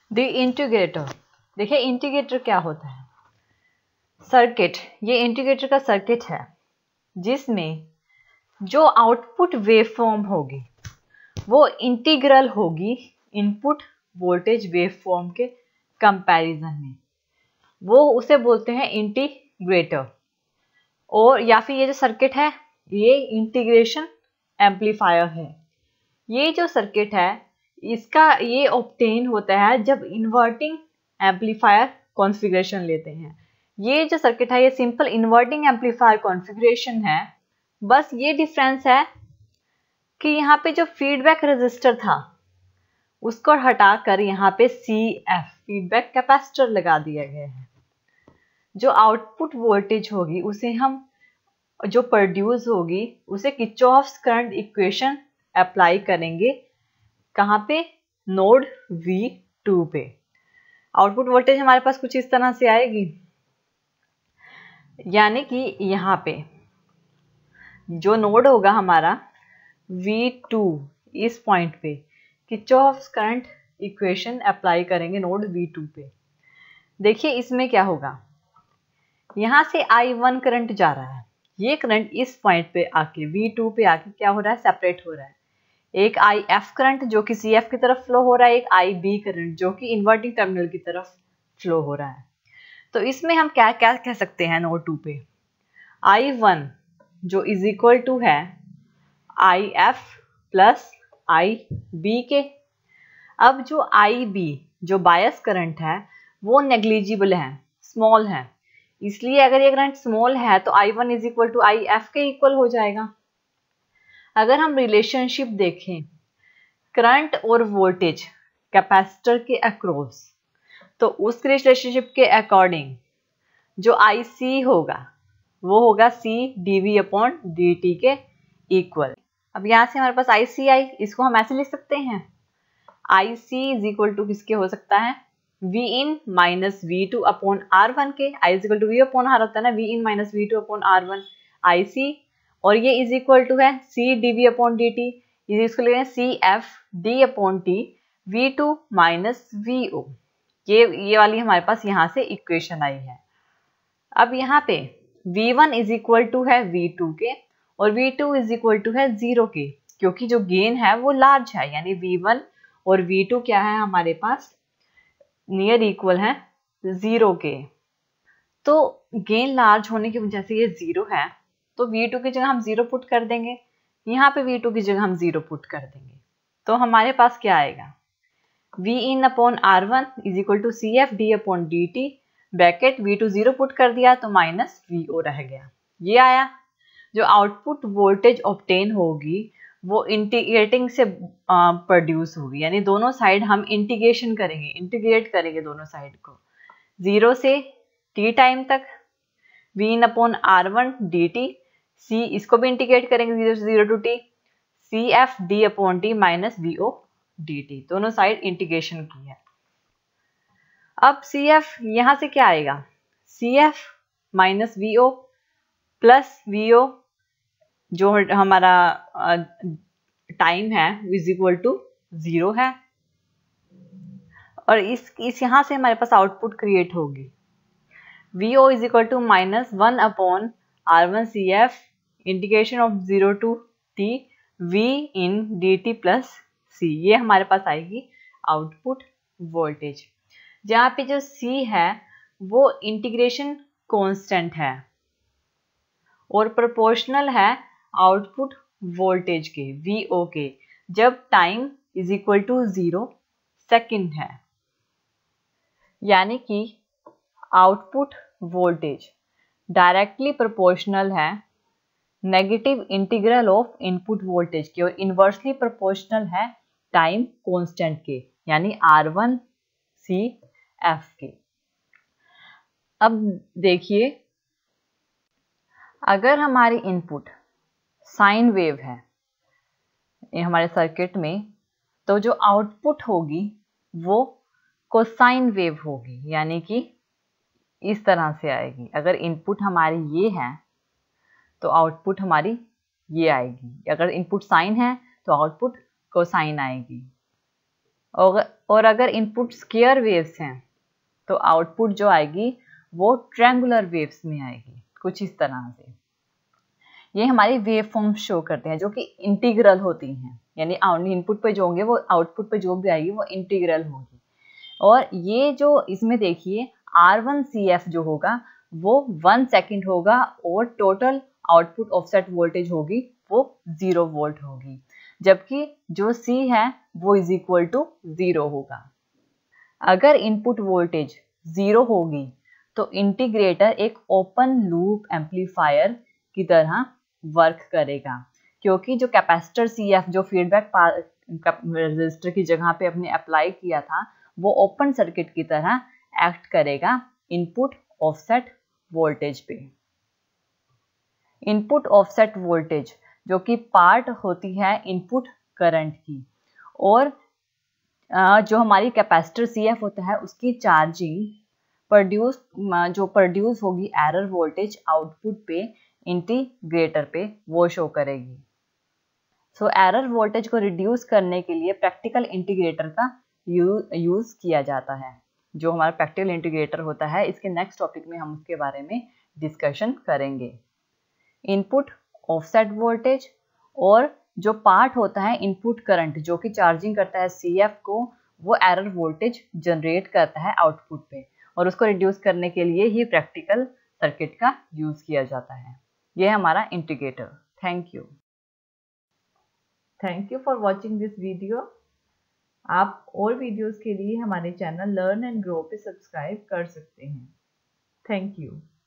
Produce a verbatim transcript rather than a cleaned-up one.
The integrator. देखिए integrator क्या होता है। सर्किट, ये इंटीग्रेटर का सर्किट है जिसमें जो आउटपुट वेवफॉर्म होगी वो इंटीग्रल होगी इनपुट वोल्टेज वेवफॉर्म के कंपैरिजन में, वो उसे बोलते हैं इंटीग्रेटर। और या फिर ये जो सर्किट है ये इंटीग्रेशन एम्पलीफायर है। ये जो सर्किट है इसका ये ऑब्टेन होता है जब इन्वर्टिंग एम्पलीफायर कॉन्फ़िगरेशन लेते हैं। ये जो सर्किट है ये सिंपल इन्वर्टिंग एम्पलीफायर कॉन्फ़िगरेशन है। बस ये डिफरेंस है कि यहाँ पे जो फीडबैक रेजिस्टर था उसको हटाकर यहाँ पे सी एफ फीडबैक कैपेसिटर लगा दिया गया है। जो आउटपुट वोल्टेज होगी उसे हम जो प्रोड्यूस होगी उसे किर्चॉफ्स करंट इक्वेशन अप्लाई करेंगे। कहाँ पे? नोड वी टू पे। आउटपुट वोल्टेज हमारे पास कुछ इस तरह से आएगी, यानी कि यहाँ पे जो नोड होगा हमारा वी टू, इस पॉइंट पे किर्चॉफ्स करंट इक्वेशन अप्लाई करेंगे नोड वी टू पे। देखिए इसमें क्या होगा, यहाँ से आई वन करंट जा रहा है, ये करंट इस पॉइंट पे आके वी टू पे आके क्या हो रहा है, सेपरेट हो रहा है। एक आई एफ करंट जो कि सी एफ की तरफ फ्लो हो रहा है, एक आई बी करंट जो कि इन्वर्टिंग टर्मिनल की तरफ फ्लो हो रहा है। तो इसमें हम क्या क्या कह सकते हैं नोड टू पे, आई वन जो इज इक्वल टू है I F plus I B के। अब जो आई बी जो बायस करंट है वो नेग्लिजिबल है, स्मॉल है, इसलिए अगर ये करंट स्मॉल है तो I one is equal to I F के इक्वल हो जाएगा। अगर हम रिलेशनशिप देखें करंट और वोल्टेज कैपेसिटर के अक्रॉस, तो उस रिलेशनशिप के अकॉर्डिंग जो आई सी होगा वो होगा C D V upon D T के इक्वल। अब यहाँ से हमारे पास आई सी आई, इसको हम ऐसे लिख सकते हैं, I C is equal to किसके हो सकता है, V in minus V two upon R one के। I is equal to V upon R होता है ना, V in minus V two upon R one I C, और ये इज इक्वल टू है C D V upon D T, इसको ले रहे हैं C F D upon T V two minus V O. ये ये वाली हमारे पास यहाँ से इक्वेशन आई है। अब यहाँ पे V one is equal to है वी टू के और V two is equal to है जीरो के, क्योंकि जो गेन है वो लार्ज है, यानी वी वन और वी टू क्या है हमारे पास नियर इक्वल है जीरो के। तो गेन लार्ज होने की वजह से ये जीरो है, तो वी टू की जगह हम जीरो पुट कर देंगे, यहाँ पे वी टू की जगह हम जीरो पुट कर देंगे। तो हमारे पास क्या आएगा, V in upon R one is equal to C F D upon D T, bracket V two zero put कर दिया तो माइनस वी ओ रह गया। ये आया। जो आउटपुट वोल्टेज ऑब्टेन होगी वो इंटीग्रेटिंग से प्रोड्यूस होगी, यानी दोनों साइड हम इंटीग्रेशन करेंगे, इंटीग्रेट करेंगे दोनों साइड को जीरो से टी टाइम तक, V in upon R one D T, C इसको भी इंटीग्रेट करेंगे जीरो से zero to T, C F D upon T minus V O D T, दोनों साइड इंटीग्रेशन की है। अब सी एफ यहाँ से क्या आएगा, C F minus V O plus V O जो हमारा टाइम है इज इक्वल टू जीरो है, और इस इस यहाँ से हमारे पास आउटपुट क्रिएट होगी V O is equal to minus one upon R one C F integration of zero to T V in D T plus C. ये हमारे पास आएगी आउटपुट वोल्टेज, जहाँ पे जो सी है वो इंटीग्रेशन कांस्टेंट है और प्रोपोर्शनल है आउटपुट वोल्टेज के वी ओ के, जब time is equal to zero second है, यानी कि आउटपुट वोल्टेज डायरेक्टली प्रोपोर्शनल है negative integral of input voltage के और इन्वर्सली प्रोपोर्शनल है टाइम कांस्टेंट के, यानी आर वन सी एफ के। अब देखिए अगर हमारी इनपुट साइन वेव है ये हमारे सर्किट में, तो जो आउटपुट होगी वो कोसाइन वेव होगी, यानी कि इस तरह से आएगी। अगर इनपुट हमारी ये है तो आउटपुट हमारी ये आएगी, अगर इनपुट साइन है तो आउटपुट कोसाइन आएगी। और और अगर इनपुट स्क्वायर वेव्स हैं तो आउटपुट जो आएगी वो ट्रायंगुलर वेव्स में आएगी, कुछ इस तरह से। ये हमारी वेव फॉर्म शो करते हैं जो कि इंटीग्रल होती हैं, यानी इनपुट पे जो होंगे वो आउटपुट पे जो भी आएगी वो इंटीग्रल होगी। और ये जो इसमें देखिए आर वन सी एफ जो होगा वो वन सेकेंड होगा और टोटल आउटपुट ऑफसेट वोल्टेज होगी वो जीरो वोल्ट होगी, जबकि जो C है वो इज इक्वल टू जीरो होगा। अगर इनपुट वोल्टेज जीरो होगी तो इंटीग्रेटर एक ओपन लूप एम्पलीफायर की तरह वर्क करेगा, क्योंकि जो कैपेसिटर सी एफ जो फीडबैक रजिस्टर की जगह पे अपने अप्लाई किया था वो ओपन सर्किट की तरह एक्ट करेगा इनपुट ऑफसेट वोल्टेज पे। इनपुट ऑफसेट वोल्टेज जो कि पार्ट होती है इनपुट करंट की, और जो हमारी कैपेसिटर सी एफ होता है उसकी चार्जिंग प्रोड्यूस जो प्रोड्यूस होगी एरर वोल्टेज आउटपुट पे इंटीग्रेटर पे वो शो करेगी। सो एरर वोल्टेज को रिड्यूस करने के लिए प्रैक्टिकल इंटीग्रेटर का यू, यूज किया जाता है। जो हमारा प्रैक्टिकल इंटीग्रेटर होता है इसके नेक्स्ट टॉपिक में हम उसके बारे में डिस्कशन करेंगे। इनपुट ऑफसेट वोल्टेज और जो पार्ट होता है इनपुट करंट जो कि चार्जिंग करता है सी एफ को, वो एरर वोल्टेज जनरेट करता है आउटपुट पे, और उसको रिड्यूस करने के लिए ही प्रैक्टिकल सर्किट का यूज किया जाता है। यह है हमारा integrator. Thank you thank you for watching this video. आप और वीडियोस के लिए हमारे चैनल लर्न एंड ग्रो पे सब्सक्राइब कर सकते हैं। Thank you.